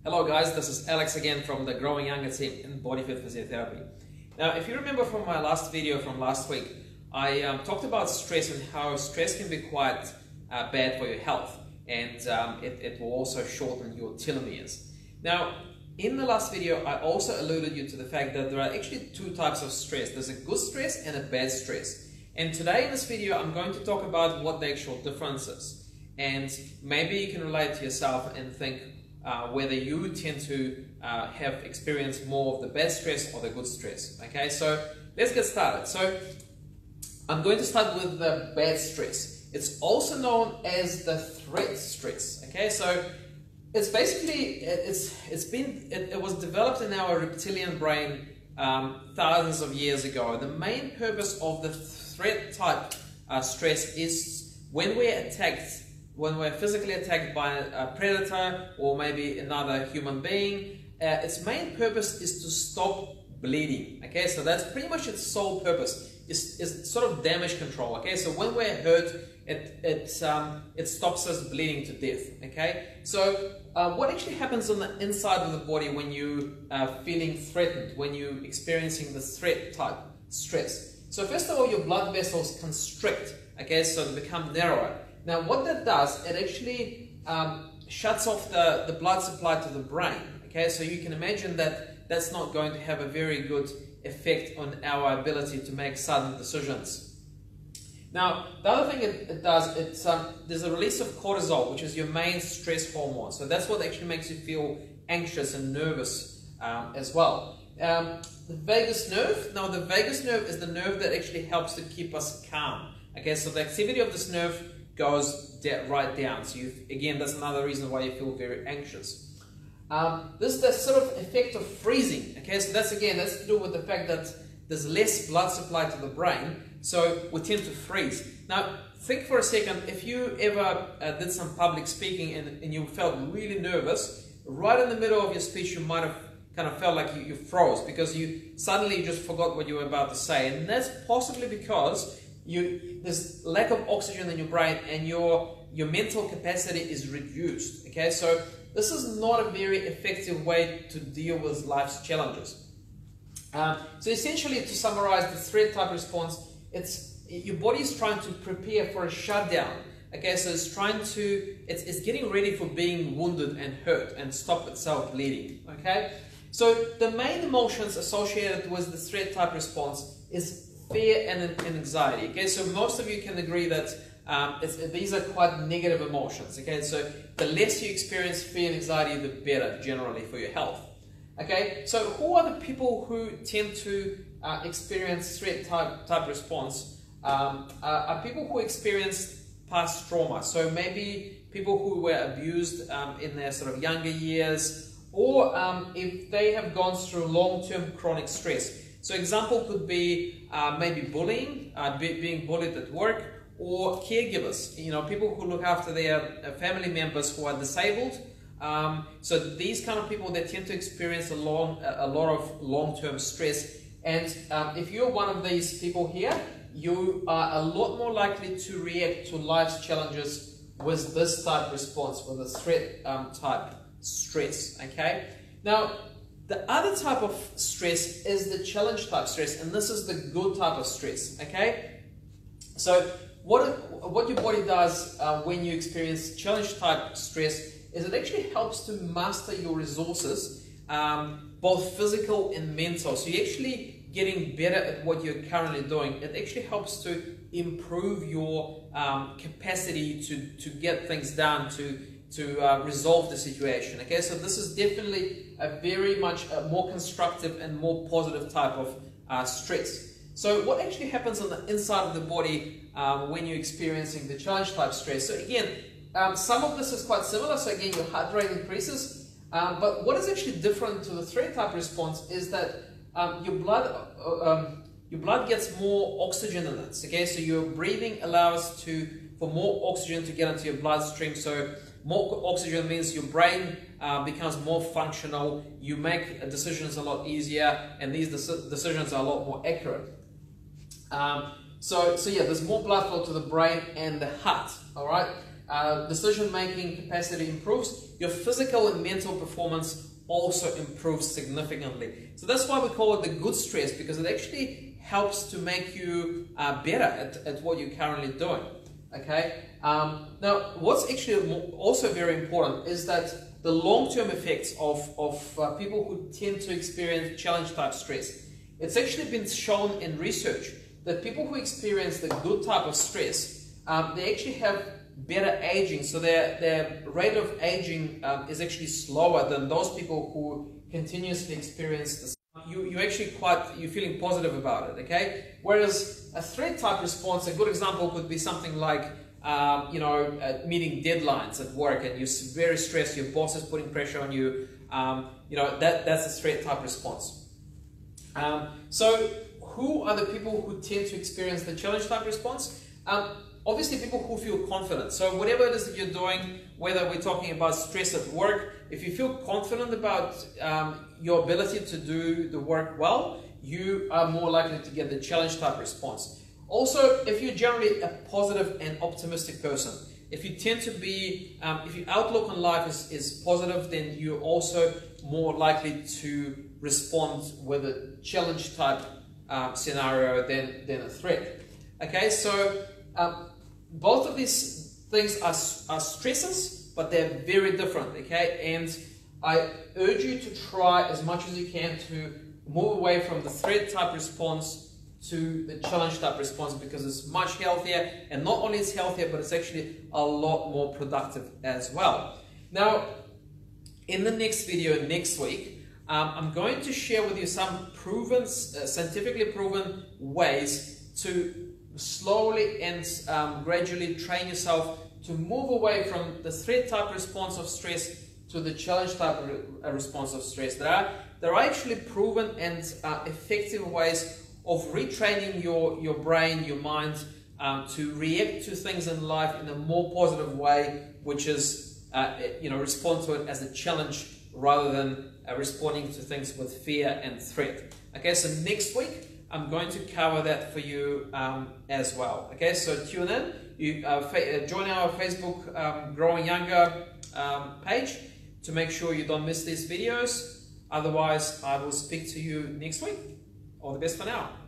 Hello guys, this is Alex again from the Growing Younger team in Body Fit Physiotherapy. Now, if you remember from my last video from last week, I talked about stress and how stress can be quite bad for your health, and it will also shorten your telomeres. Now, in the last video, I also alluded you to the fact that there are actually two types of stress. There's a good stress and a bad stress. And today in this video, I'm going to talk about what the actual difference is. And maybe you can relate to yourself and think whether you tend to have experienced more of the bad stress or the good stress. Okay, so let's get started. So I'm going to start with the bad stress. It's also known as the threat stress. Okay, so it's basically it was developed in our reptilian brain thousands of years ago. The main purpose of the threat type stress is when we're attacked. When we're physically attacked by a predator or maybe another human being, its main purpose is to stop bleeding. Okay, so that's pretty much its sole purpose. Is sort of damage control. Okay, so when we're hurt, it stops us bleeding to death. Okay, so what actually happens on the inside of the body when you are feeling threatened, when you're experiencing the threat type stress? So first of all, your blood vessels constrict. Okay, so they become narrower. Now what that does, it actually shuts off the blood supply to the brain. Okay, so you can imagine that that's not going to have a very good effect on our ability to make sudden decisions. Now the other thing it does, there's a release of cortisol, which is your main stress hormone. So that's what actually makes you feel anxious and nervous as well. The vagus nerve, now the vagus nerve is the nerve that actually helps to keep us calm. Okay, so the activity of this nerve goes right down. So again, that's another reason why you feel very anxious. This is the sort of effect of freezing. Okay, so that's to do with the fact that there's less blood supply to the brain, so we tend to freeze. Now, think for a second, if you ever did some public speaking and you felt really nervous, right in the middle of your speech, you might have kind of felt like you froze because you suddenly just forgot what you were about to say, and that's possibly because there's lack of oxygen in your brain and your mental capacity is reduced. Okay, so this is not a very effective way to deal with life's challenges. So essentially, to summarize the threat type response, it's your body is trying to prepare for a shutdown. Okay, so it's getting ready for being wounded and hurt and stop itself bleeding. Okay, so the main emotions associated with the threat type response is fear and anxiety. Okay, so most of you can agree that these are quite negative emotions. Okay, so the less you experience fear and anxiety, the better generally for your health. Okay, so who are the people who tend to experience threat type response? Are people who experience past trauma. So maybe people who were abused in their sort of younger years, or if they have gone through long-term chronic stress. So example could be maybe bullying, being bullied at work, or caregivers, you know, people who look after their family members who are disabled. So these kind of people, they tend to experience a lot of long-term stress. And if you're one of these people here, you are a lot more likely to react to life's challenges with this type response, with a threat type stress. Okay. Now, the other type of stress is the challenge type stress, and this is the good type of stress. Okay, so what your body does when you experience challenge type stress is it actually helps to master your resources, both physical and mental. So you're actually getting better at what you're currently doing. It actually helps to improve your capacity to get things done, to resolve the situation. Okay, so this is definitely a very much more constructive and more positive type of stress. So what actually happens on the inside of the body when you're experiencing the challenge type stress? So again, some of this is quite similar. So again, your heart rate increases, but what is actually different to the threat type response is that your blood gets more oxygen in it. Okay, so your breathing allows for more oxygen to get into your bloodstream. So more oxygen means your brain becomes more functional, you make decisions a lot easier, and these decisions are a lot more accurate. So yeah, there's more blood flow to the brain and the heart. All right. decision-making capacity improves, your physical and mental performance also improves significantly. So that's why we call it the good stress, because it actually helps to make you better at what you're currently doing. Okay. Now, what's actually also very important is that the long-term effects of people who tend to experience challenge-type stress. It's actually been shown in research that people who experience the good type of stress, they actually have better aging. So their rate of aging is actually slower than those people who continuously experience this. You're feeling positive about it, okay? Whereas a threat type response, a good example could be something like, meeting deadlines at work, and you're very stressed, your boss is putting pressure on you, that's a threat type response. So who are the people who tend to experience the challenge type response? Obviously people who feel confident. So whatever it is that you're doing, whether we're talking about stress at work, if you feel confident about your ability to do the work well, you are more likely to get the challenge type response. Also, if you're generally a positive and optimistic person, if you tend to be, if your outlook on life is positive, then you're also more likely to respond with a challenge type scenario than a threat. Okay, so both of these things are stressors, but they're very different. Okay, and I urge you to try as much as you can to move away from the threat type response to the challenge type response, because it's much healthier, and not only it's healthier, but it's actually a lot more productive as well. Now, in the next video next week, I'm going to share with you some proven, scientifically proven ways to slowly and gradually train yourself to move away from the threat type response of stress to the challenge type response of stress. There are actually proven and effective ways of retraining your brain, your mind, to react to things in life in a more positive way, which is, respond to it as a challenge rather than responding to things with fear and threat. Okay, so next week I'm going to cover that for you as well. Okay, so tune in. You join our Facebook Growing Younger page to make sure you don't miss these videos. Otherwise, I will speak to you next week. All the best for now.